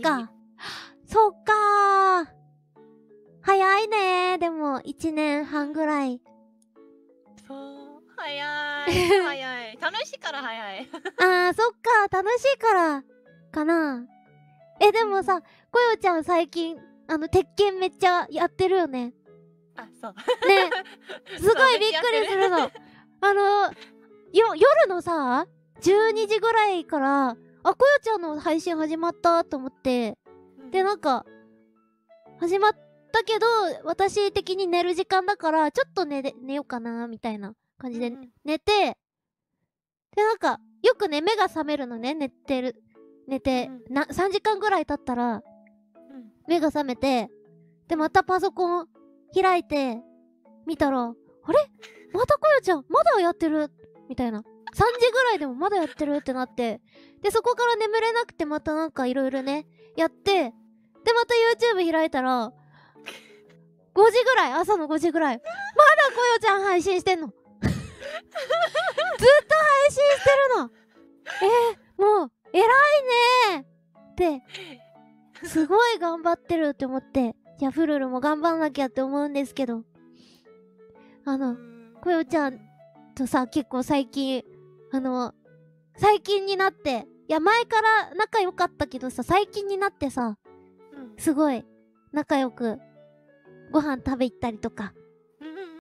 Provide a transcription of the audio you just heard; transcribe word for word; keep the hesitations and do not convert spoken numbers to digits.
か。そっかー。早いねー。でも、一年半ぐらい。 そう、早い。早い。楽しいから早い。 あー、そっか。楽しいから、かな。え、でもさ、こよちゃん最近、あの、鉄拳めっちゃやってるよね。 あ、そう。 ね。すごいびっくりするの。あの、よ、夜のさ、じゅうにじぐらいから、あ、こよちゃんの配信始まったと思って、で、なんか、始まったけど、私的に寝る時間だから、ちょっと寝で、寝ようかな、みたいな感じで寝て、で、なんか、よくね、目が覚めるのね、寝てる。寝て、な、さんじかんぐらい経ったら、目が覚めて、で、またパソコン開いて、見たら、あれまたこよちゃん、まだやってるみたいな。さんじぐらいでもまだやってるってなって、で、そこから眠れなくてまたなんかいろいろね、やって、で、また YouTube 開いたら、ごじぐらい、朝のごじぐらい、まだこよちゃん配信してんの。ずっと配信してるの。えー、もう、偉いねーって、すごい頑張ってるって思って、じゃあフルルも頑張んなきゃって思うんですけど、あの、こよちゃんとさ、結構最近、あの、最近になって、いや、前から仲良かったけどさ、最近になってさ、すごい、仲良く、ご飯食べ行ったりとか、